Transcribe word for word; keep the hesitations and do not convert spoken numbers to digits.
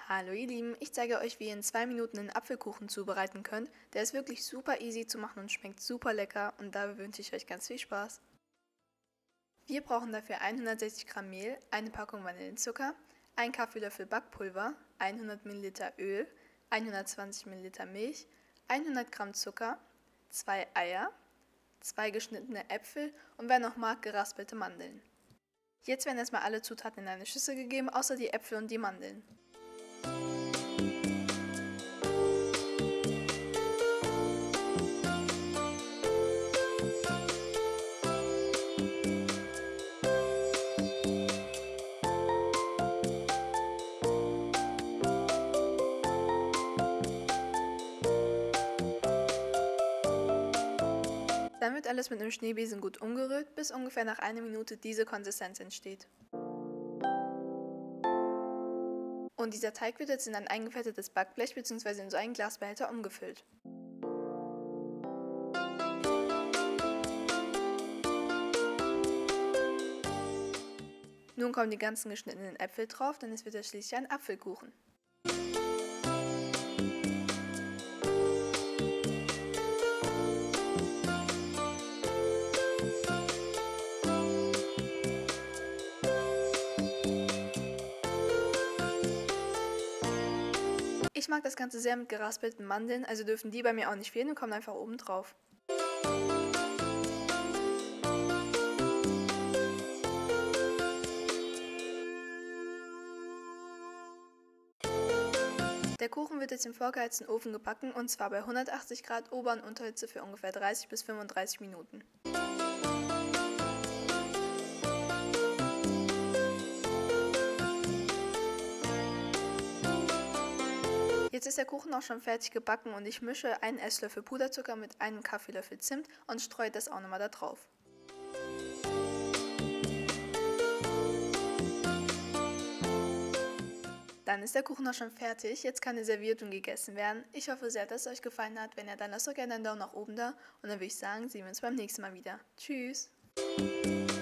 Hallo ihr Lieben, ich zeige euch, wie ihr in zwei Minuten einen Apfelkuchen zubereiten könnt. Der ist wirklich super easy zu machen und schmeckt super lecker und da wünsche ich euch ganz viel Spaß. Wir brauchen dafür hundertsechzig Gramm Mehl, eine Packung Vanillenzucker, ein Kaffeelöffel Backpulver, hundert Milliliter Öl, hundertzwanzig Milliliter Milch, hundert Gramm Zucker, zwei Eier, zwei geschnittene Äpfel und wer noch mag, geraspelte Mandeln. Jetzt werden erstmal alle Zutaten in eine Schüssel gegeben, außer die Äpfel und die Mandeln. Dann wird alles mit einem Schneebesen gut umgerührt, bis ungefähr nach einer Minute diese Konsistenz entsteht. Und dieser Teig wird jetzt in ein eingefettetes Backblech bzw. in so einen Glasbehälter umgefüllt. Nun kommen die ganzen geschnittenen Äpfel drauf, denn es wird ja schließlich ein Apfelkuchen. Ich mag das Ganze sehr mit geraspelten Mandeln, also dürfen die bei mir auch nicht fehlen und kommen einfach oben drauf. Der Kuchen wird jetzt im vorgeheizten Ofen gebacken und zwar bei hundertachtzig Grad Ober- und Unterhitze für ungefähr dreißig bis fünfunddreißig Minuten. Jetzt ist der Kuchen auch schon fertig gebacken und ich mische einen Esslöffel Puderzucker mit einem Kaffeelöffel Zimt und streue das auch nochmal da drauf. Dann ist der Kuchen auch schon fertig, jetzt kann er serviert und gegessen werden. Ich hoffe sehr, dass es euch gefallen hat. Wenn ja, dann lasst doch gerne einen Daumen nach oben da und dann würde ich sagen, sehen wir uns beim nächsten Mal wieder. Tschüss!